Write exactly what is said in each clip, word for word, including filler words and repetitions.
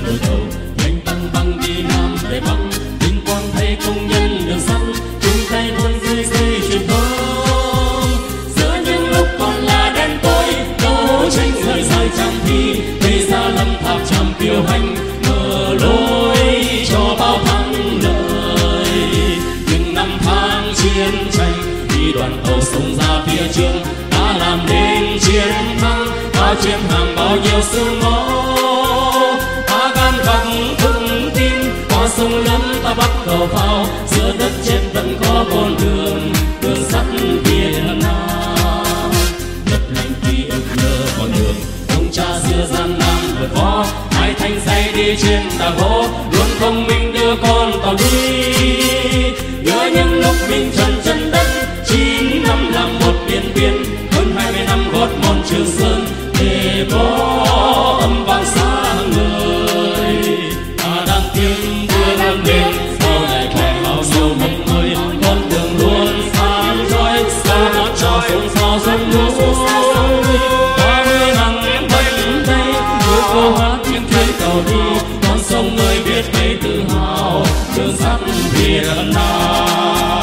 đôi tàu nhanh tăng băng đi Nam về Bắc, vinh quang thay công nhân đường sắt chung tay vươn dưới dây truyền thống. Giữa những lúc còn là đen tối, đấu tranh rời rời trang thi, gây ra lâm tháp tràm kiêu hành, mở lối cho bao thắng lợi. Những năm tháng chiến tranh, đi đoàn tàu sông ra phía trước đã làm nên chiến thắng. Ta chiến hàng bao nhiêu sương máu, ta gan gọc vững tin qua sông lớn ta bắt cầu phao. Giữa đất chết vẫn có con đường, đường sắt Việt Nam. Lập lệnh ký ức nhớ con đường ông cha xưa gian nan vượt khó, hai thanh dây đi trên đà gỗ luôn không minh đưa con tàu đi. Nhớ những lúc mình trần chân đất, chín năm làm một điện biên, hơn hai mươi năm gót mòn Trường Sơn để có âm vang sáng ngời. Ta đang tiếng đưa lên lên, sau này còn bao nhiêu mộng mơ, con đường luôn sáng rọi, sao nó cho xuống sao giấc ngủ. Qua mưa nắng vẫn đây, như câu hát tiếng trên tàu đi, con sông ơi biết mấy tự hào, đường sắt Việt Nam.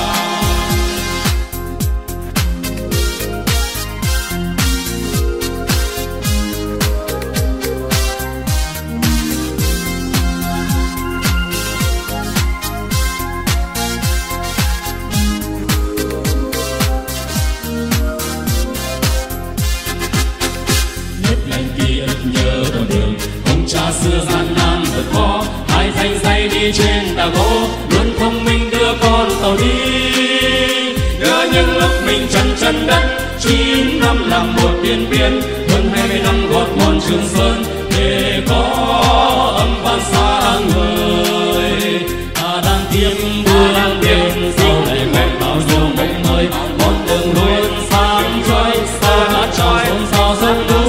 Xưa gian nan vượt khó, hai thanh dây đi trên đà gỗ luôn thông minh đưa con tàu đi. Nhớ những lúc mình trần chân đất, chín năm làm một điện biên, hơn hai mươi năm gót mòn Trường Sơn để có âm vang sáng ngời. Ta đang tiêm đưa đang đêm, sau này còn bao nhiêu mộng mơ, con đường luôn sáng rọi, sao đã tròn xuống sao giấc ngủ.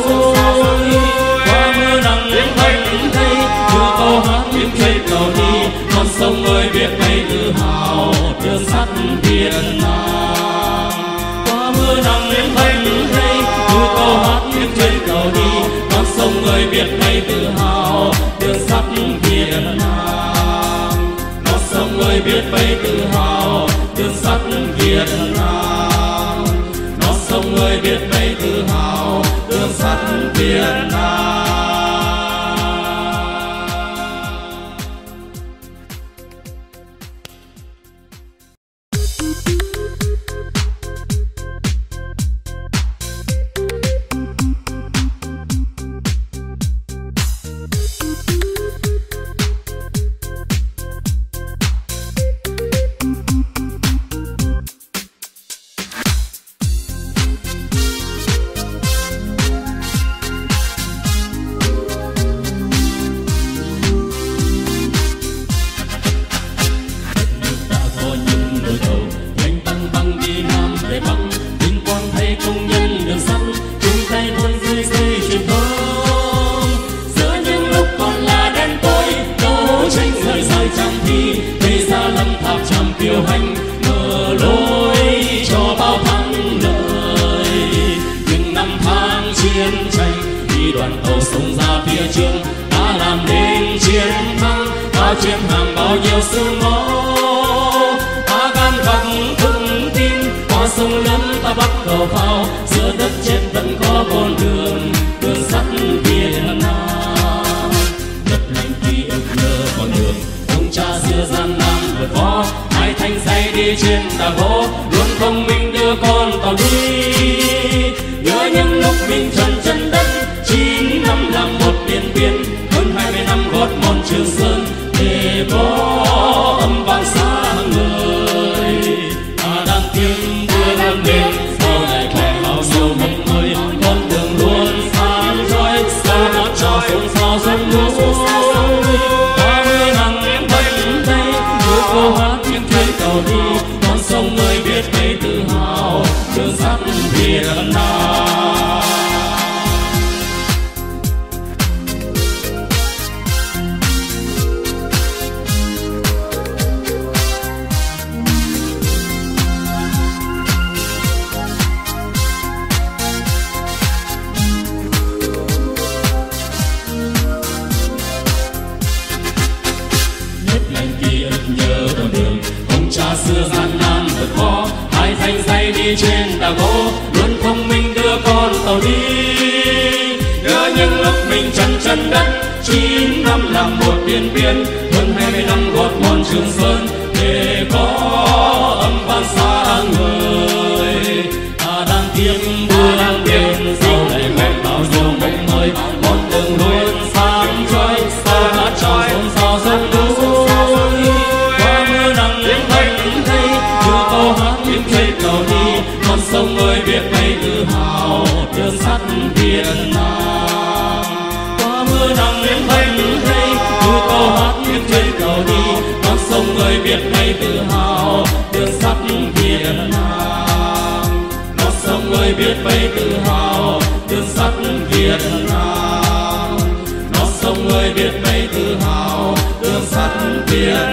Con sông ơi biết mấy tự hào, đường sắt Việt Nam. Qua mưa nắng đến thanh đây, như câu hát tiếng trên cầu đi. Con sông ơi biết mấy tự hào, đường sắt Việt Nam. Con sông ơi biết mấy tự hào, đường sắt Việt Nam. Con sông ơi biết mấy tự hào, đường sắt Việt Nam. Chiến hàng bao nhiêu sương máu, ta gan gọc vững tin qua sông lớn ta bắt cầu phao. Giữa đất chết vẫn có con đường, đường sắt Việt Nam. Lập lệnh ký ức nhớ con đường ông cha xưa gian nan vượt khó, hai thanh dây đi trên đà gỗ luôn không minh đưa con tàu đi. Nhớ những lúc mình trần chân đất, chín năm làm một điện biên, hơn hai mươi năm gót mòn Trường Sơn để có âm vang sáng ngời. Ta đang tiếng đưa lên lên, sau này còn bao nhiêu mộng mơ, con đường luôn sáng rọi, sao nó cho xuống sao giấc ngủ. Qua mưa nắng vẫn đây, như câu hát tiếng trên tàu đi. Con sông ơi biết mấy tự hào, đường sắt Việt Nam. đi trên tàu gỗ, luôn thông minh đưa con tàu đi. Nhớ những lúc mình chân chân đất, chín năm làm một Điện Biên, hơn hai mươi năm gọt mòn Trường Sơn để có âm vang xa người. Ta đang kiếm đưa đang tiền, sau này mẹ bao nhiêu mộng mới, con đường luôn sáng trói, sau hát tròn xôn xao sông núi. Qua mưa nắng thanh thay, đưa câu hát những trên tàu đi, con sông ơi biết bay tự hào đường sắt Việt Nam. Qua mưa nắng thanh thay, đưa câu hát những trên tàu đi, con sông ơi biết bay tự hào đường sắt Việt Nam. Con sông ơi biết bay tự hào đường sắt Việt Nam. Con sông ơi biết bay tự hào đường sắt Việt Nam.